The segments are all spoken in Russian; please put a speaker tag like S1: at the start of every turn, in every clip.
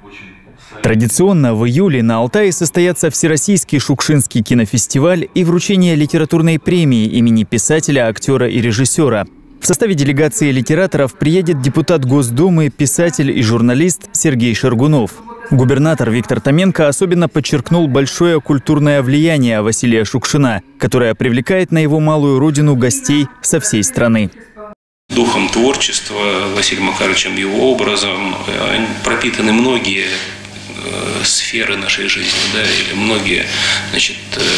S1: Традиционно в июле на Алтае состоятся Всероссийский Шукшинский кинофестиваль и вручение литературной премии имени писателя, актера и режиссера. В составе делегации литераторов приедет депутат Госдумы, писатель и журналист Сергей Шаргунов. Губернатор Виктор Томенко особенно подчеркнул большое культурное влияние Василия Шукшина, которое привлекает на его малую родину гостей со всей страны.
S2: Духом творчества Василием Макаровичем, его образом пропитаны многие сферы нашей жизни, да, или многие, значит,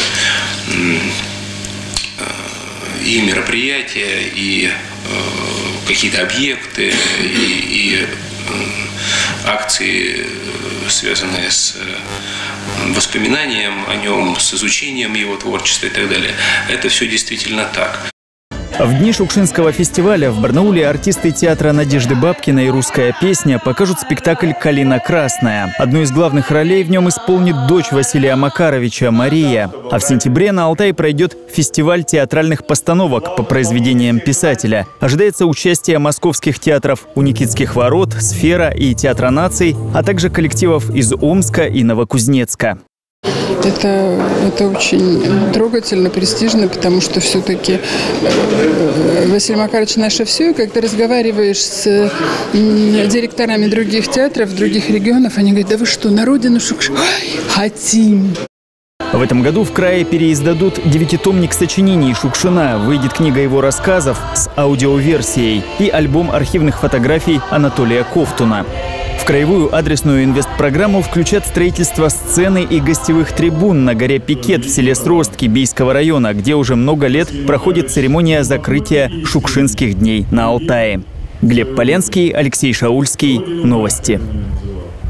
S2: и мероприятия, и какие-то объекты, и акции, связанные с воспоминанием о нем, с изучением его творчества и так далее. Это все действительно так.
S1: В дни Шукшинского фестиваля в Барнауле артисты театра Надежды Бабкиной и «Русская песня» покажут спектакль «Калина красная». Одну из главных ролей в нем исполнит дочь Василия Макаровича, Мария. А в сентябре на Алтае пройдет фестиваль театральных постановок по произведениям писателя. Ожидается участие московских театров «У Никитских ворот», «Сфера» и «Театра наций», а также коллективов из Омска и Новокузнецка.
S3: Это очень трогательно, престижно, потому что все-таки Василий Макарович наше все. И когда разговариваешь с директорами других театров, других регионов, они говорят: да вы что, на родину Шукшина? Хотим!
S1: В этом году в крае переиздадут 9-томник сочинений Шукшина, выйдет книга его рассказов с аудиоверсией и альбом архивных фотографий Анатолия Ковтуна. В краевую адресную инвестпрограмму включат строительство сцены и гостевых трибун на горе Пикет в селе Сростки Бийского района, где уже много лет проходит церемония закрытия Шукшинских дней на Алтае. Глеб Поленский, Алексей Шаульский. Новости.